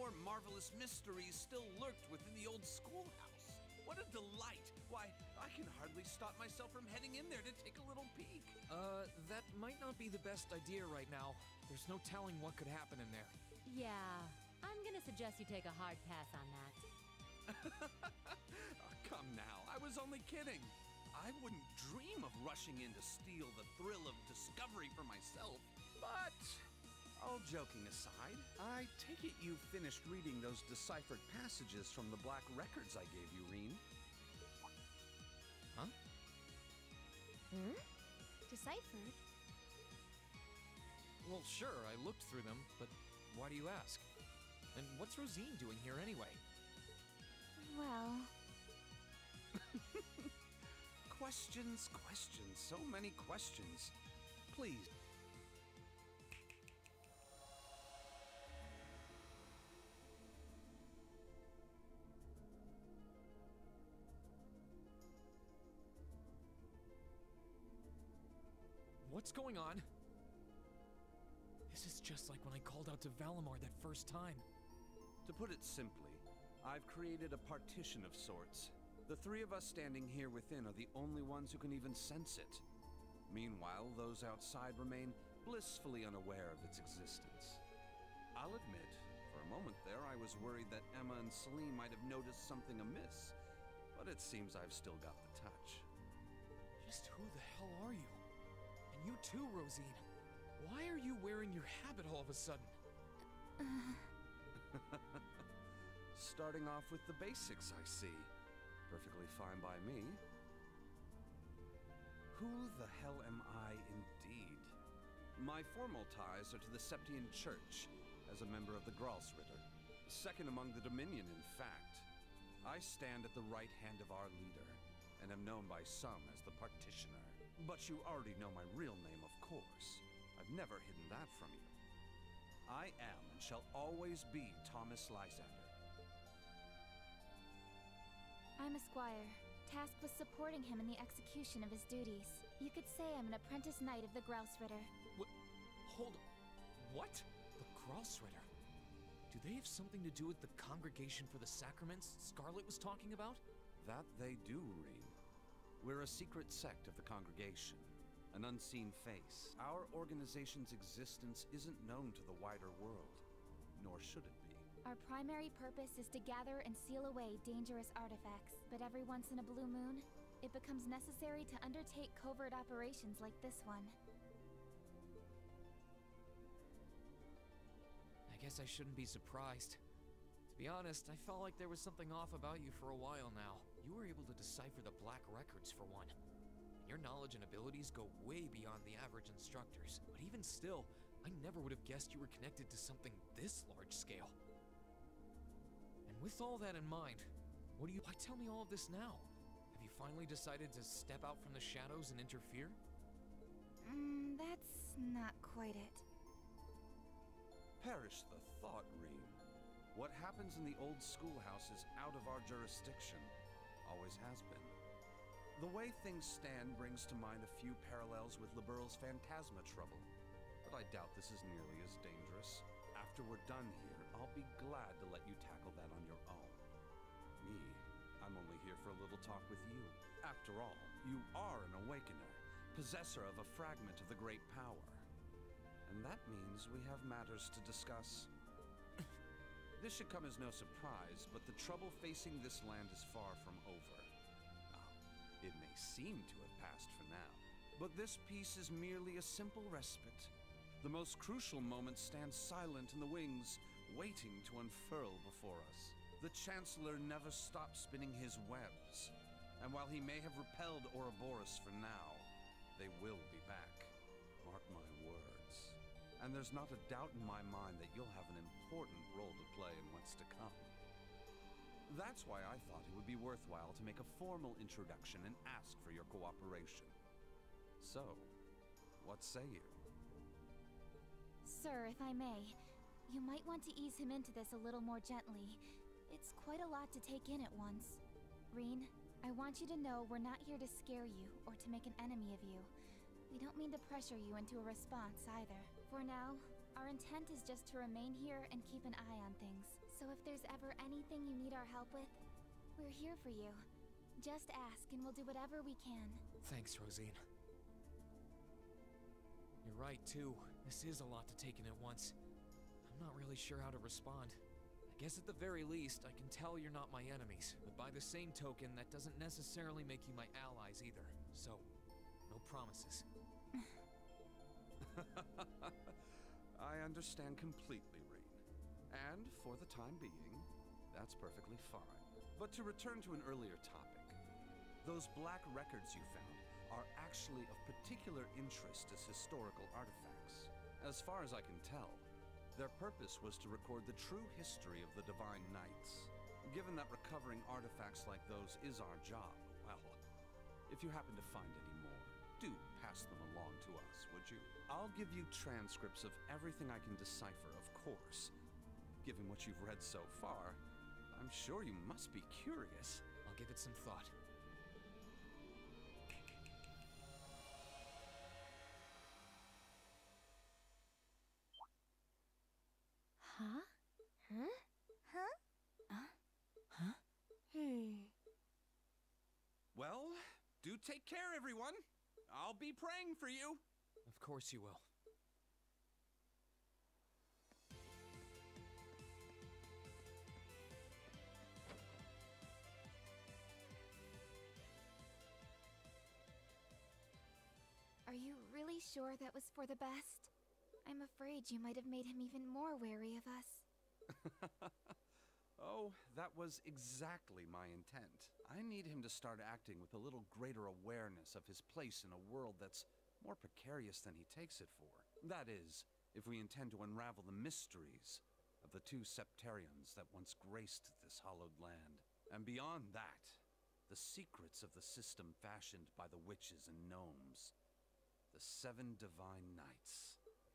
more marvelous mysteries still lurked within the old schoolhouse. What a delight! Why, I can hardly stop myself from heading in there to take a little peek. That might not be the best idea right now. There's no telling what could happen in there. Yeah, I'm gonna suggest you take a hard pass on that. Oh, come now, I was only kidding. I wouldn't dream of rushing in to steal the thrill of discovery for myself. But, all joking aside, I take it you finished reading those deciphered passages from the black records I gave you, Rean. Huh? Deciphered? Well, sure, I looked through them, but why do you ask? And what's Rosine doing here anyway? Well... Questions, questions, so many questions. Please. What's going on? This is just like when I called out to Valimar that first time. To put it simply, I've created a partition of sorts. The three of us standing here within are the only ones who can even sense it. Meanwhile, those outside remain blissfully unaware of its existence. I'll admit, for a moment there, I was worried that Emma and Celine might have noticed something amiss, but it seems I've still got the touch. Just who the hell are you? And you too, Rosine. Why are you wearing your habit all of a sudden? Starting off with the basics, I see. Perfectly fine by me. Who the hell am I indeed? My formal ties are to the Septian Church, as a member of the Gralsritter. Second among the Dominion, in fact. I stand at the right hand of our leader, and am known by some as the Partitioner. But you already know my real name, of course. I've never hidden that from you. I am and shall always be Thomas Lysander. I'm a squire, tasked with supporting him in the execution of his duties. You could say I'm an apprentice knight of the Gralsritter. Hold on. What? The Gralsritter? Do they have something to do with the Congregation for the Sacraments Scarlet was talking about? That they do, Rean. We're a secret sect of the Congregation, an unseen face. Our organization's existence isn't known to the wider world, nor should it be. Our primary purpose is to gather and seal away dangerous artifacts, but every once in a blue moon, it becomes necessary to undertake covert operations like this one. I guess I shouldn't be surprised. To be honest, I felt like there was something off about you for a while now. You were able to decipher the Black Records, for one. And your knowledge and abilities go way beyond the average instructors. But even still, I never would have guessed you were connected to something this large scale. And with all that in mind, why tell me all of this now? Have you finally decided to step out from the shadows and interfere? That's not quite it. Perish the thought, Rean. What happens in the old schoolhouse is out of our jurisdiction. Always has been. The way things stand brings to mind a few parallels with Liberl's Phantasma trouble, but I doubt this is nearly as dangerous. After we're done here, I'll be glad to let you tackle that on your own. Me, I'm only here for a little talk with you. After all, you are an Awakener, possessor of a fragment of the Great Power. And that means we have matters to discuss. This should come as no surprise, but the trouble facing this land is far from over. It may seem to have passed for now, but this peace is merely a simple respite. The most crucial moment stands silent in the wings, waiting to unfurl before us. The Chancellor never stops spinning his webs, and while he may have repelled Ouroboros for now, they will be back. Mark my words. And there's not a doubt in my mind that you'll have an important role to play in what's to come. That's why I thought it would be worthwhile to make a formal introduction and ask for your cooperation. So, what say you? Sir, if I may, you might want to ease him into this a little more gently. It's quite a lot to take in at once. Rean, I want you to know we're not here to scare you or to make an enemy of you. We don't mean to pressure you into a response either. For now, our intent is just to remain here and keep an eye on things, So if there's ever anything you need our help with, we're here for you. Just ask and we'll do whatever we can. Thanks, Rosine. You're right, too. This is a lot to take in at once. I'm not really sure how to respond. I guess at the very least, I can tell you're not my enemies. But by the same token, that doesn't necessarily make you my allies either. So, no promises. I understand completely, Rean. And for the time being, that's perfectly fine. But to return to an earlier topic, those black records you found are actually of particular interest as historical artifacts. As far as I can tell, their purpose was to record the true history of the Divine Knights. Given that recovering artifacts like those is our job, well, if you happen to find any more, do pass them along to us, would you? I'll give you transcripts of everything I can decipher, of course. Given what you've read so far, I'm sure you must be curious. I'll give it some thought. Huh? Huh? Huh? Huh? Well, do take care, everyone. I'll be praying for you. Of course you will. Are you really sure that was for the best? I'm afraid you might have made him even more wary of us. Oh, that was exactly my intent. I need him to start acting with a little greater awareness of his place in a world that's more precarious than he takes it for. That is, if we intend to unravel the mysteries of the two Septarians that once graced this hallowed land. And beyond that, the secrets of the system fashioned by the witches and gnomes. The Seven Divine Knights.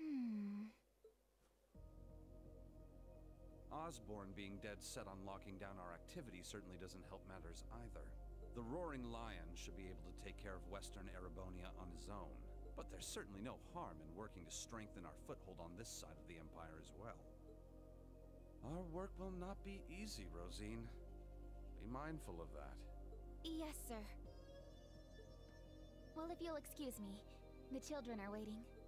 Osborne being dead set on locking down our activity certainly doesn't help matters either. The Roaring Lion should be able to take care of Western Erebonia on his own, but there's certainly no harm in working to strengthen our foothold on this side of the Empire as well. Our work will not be easy, Rosine. Be mindful of that. Yes, sir. Well, if you'll excuse me, the children are waiting.